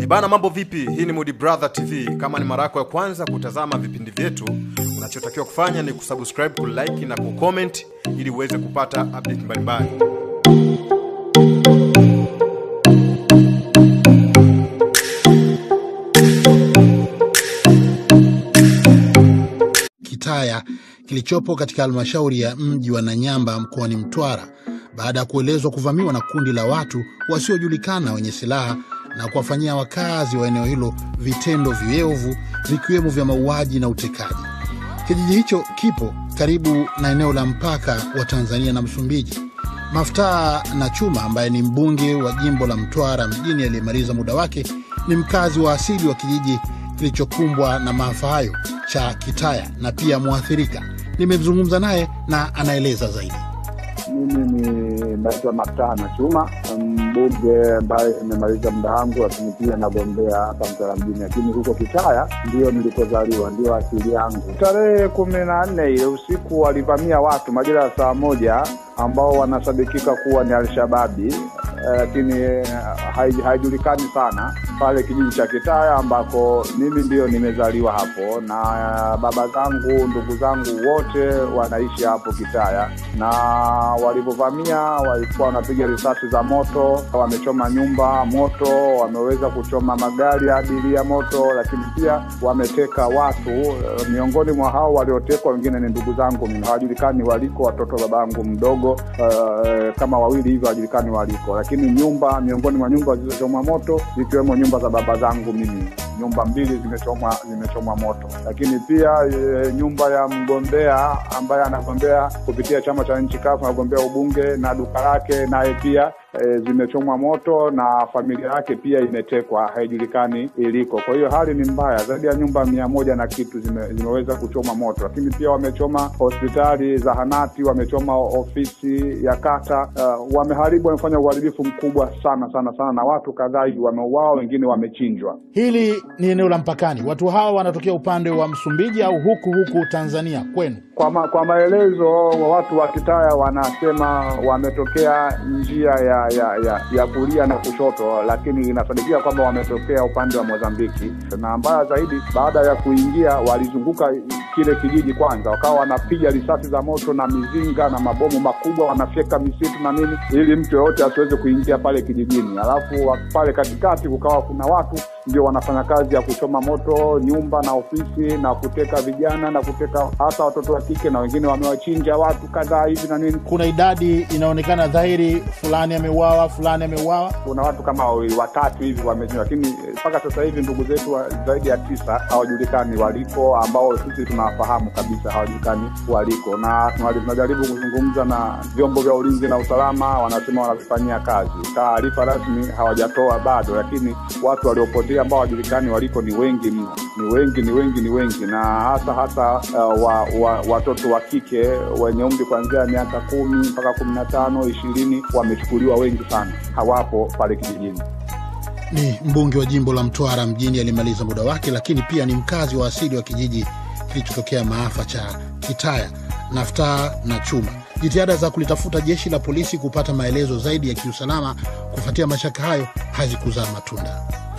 Bana, mambo vipi? Hii ni Moody Brother TV. Kama ni mara yako ya kwanza kutazama vipindi vyetu, unachotakiwa kufanya ni kusubscribe, kulike na kucomment ili uweze kupata update mbalimbali. Kitaya kilichopo katika halmashauri ya mji wa Nanyamba mkoani Mtwara, baada ya kuelezwa kuvamiwa na kundi la watu wasiojulikana wenye silaha na kuwafanyia wakazi wa eneo hilo vitendo viovu vikiwemo vya mauaji na utekaji. Kijiji hicho kipo karibu na eneo la mpaka wa Tanzania na Msumbiji. Mtwara na Chuma, ambaye ni mbunge wa jimbo la Mtwara mjini aliyemaliza muda wake, ni mkazi wa asili wa kijiji kilichokumbwa na maafa hayo cha Kitaya na pia muathirika. Nimezungumza naye na anaeleza zaidi. Mimi ni naitwa Mtwara na Chuma, mbunge ambaye nimemaliza muda wangu, lakini pia nagombea hapa Mtwara mjini, lakini huko Kitaya ndio nilikozaliwa, ndio asili yangu. Tarehe 14 ile usiku walivamia watu majira ya saa 1 ambao wanasadikika kuwa ni Al-Shababi, lakini haijulikani sana, pale kijiji cha Kitaya ambako mimi ndio nimezaliwa hapo, na baba zangu, ndugu zangu wote wanaishi hapo Kitaya. Na walipovamia walikuwa wanapiga risasi za moto, wamechoma nyumba moto, wameweza kuchoma magari ya abiria moto, lakini pia wameteka watu. Miongoni mwa hao waliotekwa wengine ni ndugu zangu, hawajulikani waliko, watoto babangu mdogo kama 2 hivi hawajulikani waliko. Lakini nyumba, miongoni mwa nyumba zilizochomwa moto zikiwemo nyumba za baba zangu mimi, nyumba 2 zimechomwa moto. Lakini pia nyumba ya mgombea ambaye anagombea kupitia chama cha nchi kafu, anagombea ubunge, na duka lake naye pia zimechomwa moto, na familia yake pia imetekwa, haijulikani iliko. Kwa hiyo hali ni mbaya, zaidi ya nyumba 100 na kitu zimeweza kuchoma moto. Lakini pia wamechoma hospitali, zahanati, wamechoma ofisi ya kata, wameharibu, wamefanya uharibifu mkubwa sana na watu kadhaa wameuawa, wengine wamechinjwa. Hili ni eneo la mpakani. Watu hawa wanatokea upande wa Msumbiji au huku Tanzania kwenu? Kwa maelezo wa watu wa Kitaya wanasema wametokea njia ya kulia na kushoto, lakini inasadikika kwamba wametokea upande wa Mozambiki. Na mbaya zaidi, baada ya kuingia walizunguka kile kijiji kwanza, wakawa wanapiga risasi za moto na mizinga na mabomu makubwa, wanafyeka misitu na nini ili mtu yote asiweze kuingia pale kijijini. Alafu pale katikati kukawa kuna watu ndio wanafanya kazi ya kuchoma moto nyumba na ofisi na kuteka vijana na kuteka hata watoto wa kike, na wengine wamewachinja watu kadhaa hivi na nini. Kuna idadi inaonekana dhahiri, fulani ameuawa, fulani ameuawa. Kuna watu kama 3 hivi wamechinjwa, lakini mpaka sasa hivi ndugu zetu zaidi ya 9 hawajulikani waliko, ambao sisi tunawafahamu kabisa hawajulikani waliko. Na tunajaribu kuzungumza na vyombo vya ulinzi na usalama, wanasema wanafanyia kazi. Taarifa rasmi hawajatoa bado, lakini watu waliopotea ambao hawajulikani waliko ni wengi mno. Ni wengi, na hasa watoto wa kike wenye umri kuanzia miaka 10 mpaka 15, 20 wamechukuliwa wengi sana, hawapo pale kijijini. Ni mbunge wa jimbo la Mtwara mjini alimaliza muda wake, lakini pia ni mkazi wa asili wa kijiji kilichotokea maafa cha Kitaya, Mtwara na Chuma. Jitihada za kulitafuta jeshi la polisi kupata maelezo zaidi ya kiusalama kufuatia mashaka hayo hazikuzaa matunda.